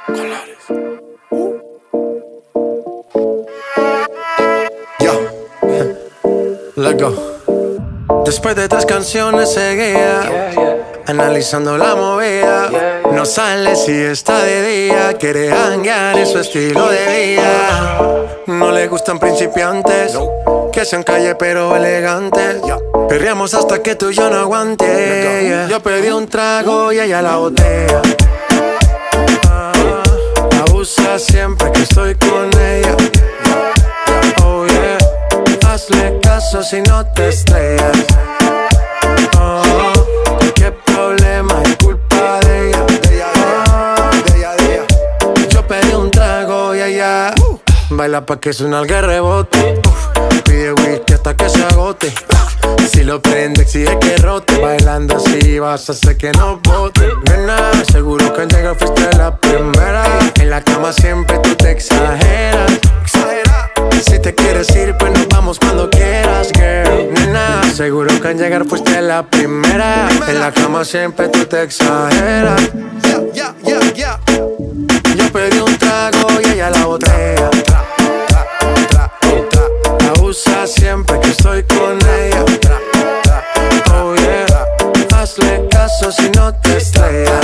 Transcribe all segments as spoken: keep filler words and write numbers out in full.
Colores. Yo. Let's go. Después de tres canciones seguía, yeah, yeah, analizando la movida, yeah, yeah. No sale si está de día, quiere hanguear en su estilo de vida. No le gustan principiantes, no, que sean calle pero elegantes, yeah. Perreamos hasta que tú y yo no aguante, yeah. Yo pedí un trago y ella la botella. ah, Abusa siempre que estoy con ella. Oh yeah, hazle caso si no te estrellas. Oh, qué problema es culpa de ella. De ella, de ella, de ella. Yo pedí un trago y ella uh, baila pa' que suena el rebote. uh, Pide whisky hasta que se agote. uh, Si lo prende exige que rote. Bailando así vas a hacer que no bote. Nena, seguro que al llegar fuiste la primera. En la cama siempre tú te exageras. Si te quieres ir, pues nos vamos cuando quieras, girl. Nena, seguro que al llegar fuiste la primera. En la cama siempre tú te exageras. Yeah, yeah, yeah, yeah. Yo pedí un trago y ella la botella. Abusa siempre que estoy con ella. Oh yeah, hazle caso si no te estrellas.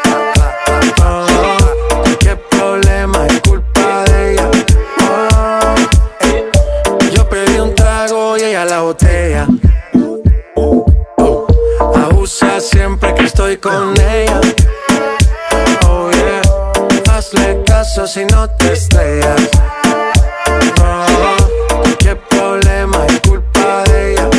La botella. Abusa siempre que estoy con ella. Oh yeah, hazle caso si no te estrellas. Oh, qué problema es culpa de ella.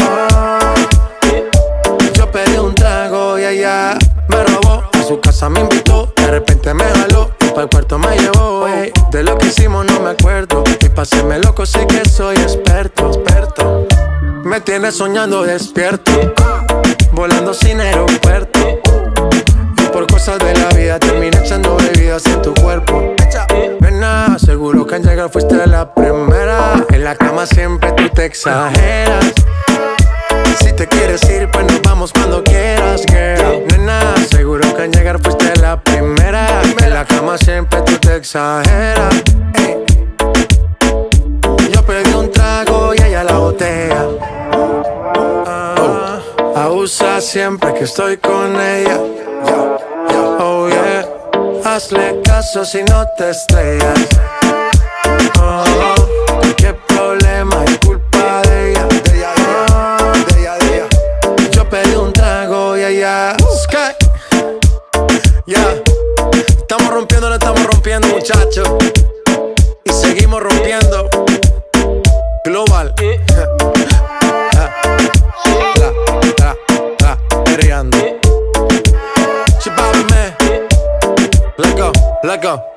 Oh, yo pedí un trago y ella me robó. A su casa me invitó, de repente me jaló y para el cuarto me llevó. Hey, de lo que hicimos no me acuerdo y pa' hacerme loco sé que soy experto, experto. Me tienes soñando despierto, volando sin aeropuerto. Y por cosas de la vida terminé echando bebidas en tu cuerpo. Nena, seguro que al llegar fuiste la primera. En la cama siempre tú te exageras. Si te quieres ir, pues nos vamos cuando quieras, girl. Nena, seguro que al llegar fuiste la primera. En la cama siempre tú te exageras. Ey. Yo pedí un trago y ella la botella. Abusa siempre que estoy con ella. Oh yeah, hazle caso si no te estrellas. Oh, qué problema es culpa de ella. De ella, de ella, de ella. Yo pedí un trago y ella Sky. Ya, yeah. Estamos rompiendo, no estamos rompiendo, muchachos. Y seguimos rompiendo. Global. Let go, let go.